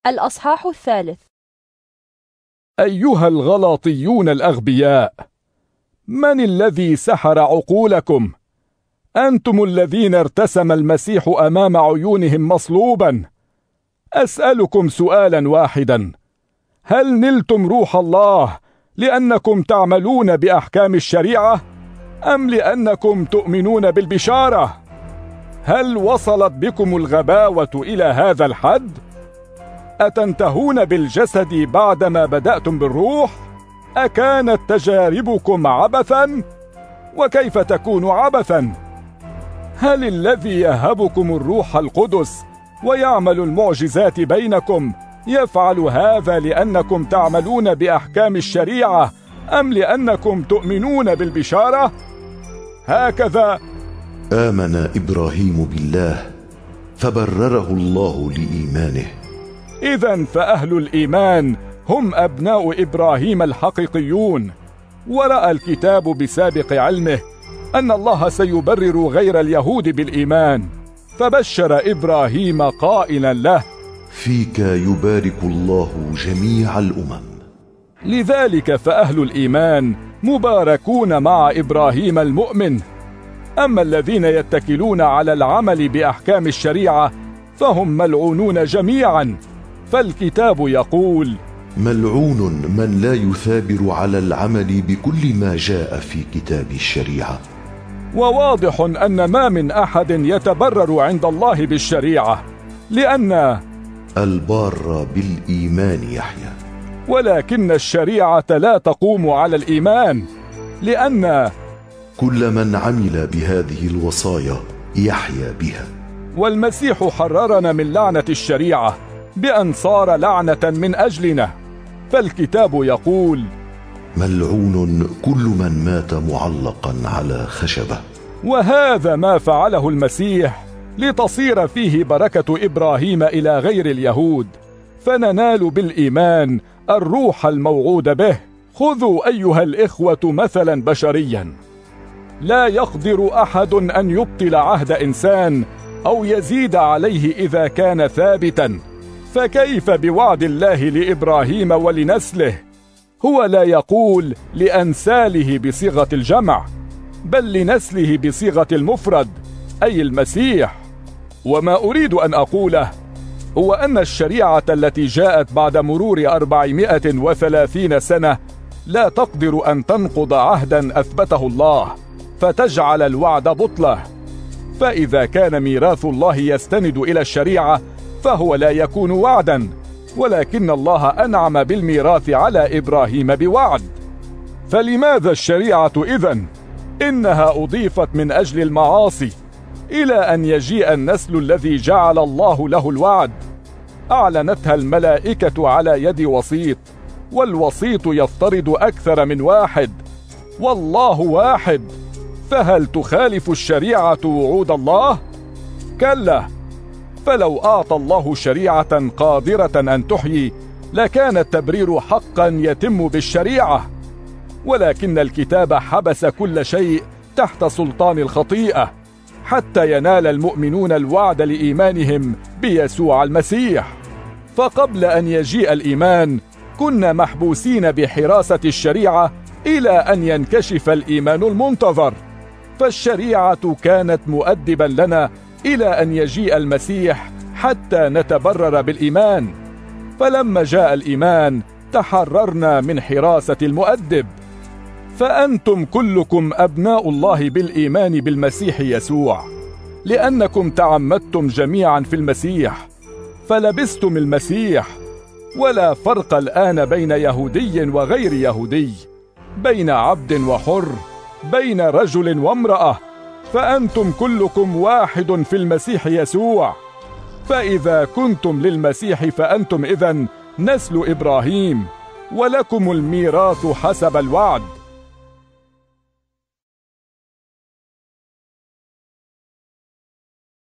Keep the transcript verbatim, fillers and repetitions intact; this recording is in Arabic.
الأصحاح الثالث. أيها الغلاطيون الأغبياء، من الذي سحر عقولكم؟ أنتم الذين ارتسم المسيح أمام عيونهم مصلوبا. أسألكم سؤالا واحدا: هل نلتم روح الله لأنكم تعملون بأحكام الشريعة، أم لأنكم تؤمنون بالبشارة؟ هل وصلت بكم الغباوة إلى هذا الحد؟ أتنتهون بالجسد بعدما بدأتم بالروح؟ أكانت تجاربكم عبثا؟ وكيف تكون عبثا؟ هل الذي يهبكم الروح القدس ويعمل المعجزات بينكم يفعل هذا لأنكم تعملون بأحكام الشريعة، أم لأنكم تؤمنون بالبشارة؟ هكذا آمن إبراهيم بالله فبرره الله لإيمانه. إذن فأهل الإيمان هم أبناء إبراهيم الحقيقيون، ورأى الكتاب بسابق علمه أن الله سيبرر غير اليهود بالإيمان، فبشر إبراهيم قائلا له: فيك يبارك الله جميع الأمم. لذلك فأهل الإيمان مباركون مع إبراهيم المؤمن. أما الذين يتكلون على العمل بأحكام الشريعة فهم ملعونون جميعا، فالكتاب يقول: ملعون من لا يثابر على العمل بكل ما جاء في كتاب الشريعة. وواضح أن ما من أحد يتبرر عند الله بالشريعة، لأن البار بالإيمان يحيى. ولكن الشريعة لا تقوم على الإيمان، لأن كل من عمل بهذه الوصايا يحيى بها. والمسيح حررنا من لعنة الشريعة بأن صار لعنة من أجلنا، فالكتاب يقول: ملعون كل من مات معلقا على خشبة. وهذا ما فعله المسيح لتصير فيه بركة إبراهيم إلى غير اليهود، فننال بالإيمان الروح الموعود به. خذوا أيها الإخوة مثلا بشريا: لا يقدر أحد أن يبطل عهد إنسان أو يزيد عليه إذا كان ثابتا، فكيف بوعد الله لإبراهيم ولنسله؟ هو لا يقول لأنساله بصيغة الجمع، بل لنسله بصيغة المفرد، أي المسيح. وما أريد أن أقوله هو أن الشريعة التي جاءت بعد مرور أربعمائة وثلاثين سنة لا تقدر أن تنقض عهدا أثبته الله فتجعل الوعد بطله. فإذا كان ميراث الله يستند إلى الشريعة فهو لا يكون وعدا، ولكن الله أنعم بالميراث على إبراهيم بوعد. فلماذا الشريعة إذن؟ إنها أضيفت من أجل المعاصي إلى أن يجيء النسل الذي جعل الله له الوعد. أعلنتها الملائكة على يد وسيط، والوسيط يفترض أكثر من واحد، والله واحد، فهل تخالف الشريعة وعود الله؟ كلا، فلو أعطى الله شريعة قادرة أن تحيي لكان التبرير حقا يتم بالشريعة، ولكن الكتاب حبس كل شيء تحت سلطان الخطيئة حتى ينال المؤمنون الوعد لإيمانهم بيسوع المسيح. فقبل أن يجيء الإيمان كنا محبوسين بحراسة الشريعة إلى أن ينكشف الإيمان المنتظر، فالشريعة كانت مؤدبا لنا إلى أن يجيء المسيح حتى نتبرر بالإيمان. فلما جاء الإيمان تحررنا من حراسة المؤدب. فأنتم كلكم أبناء الله بالإيمان بالمسيح يسوع، لأنكم تعمدتم جميعا في المسيح فلبستم المسيح. ولا فرق الآن بين يهودي وغير يهودي، بين عبد وحر، بين رجل وامرأة، فأنتم كلكم واحد في المسيح يسوع. فإذا كنتم للمسيح فأنتم إذن نسل إبراهيم، ولكم الميراث حسب الوعد.